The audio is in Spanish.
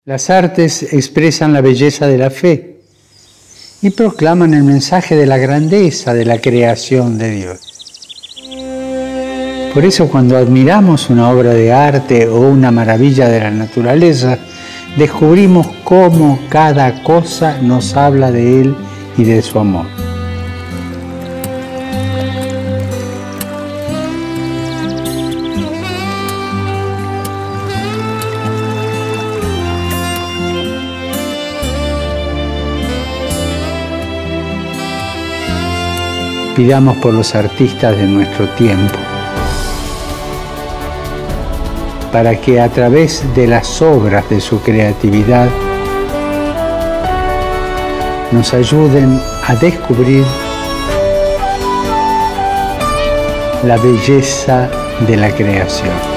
Las artes expresan la belleza de la fe y proclaman el mensaje de la grandeza de la creación de Dios. Por eso cuando admiramos una obra de arte o una maravilla de la naturaleza, descubrimos cómo cada cosa nos habla de Él y de su amor. Pidamos por los artistas de nuestro tiempo, para que a través de las obras de su creatividad nos ayuden a descubrir la belleza de la creación.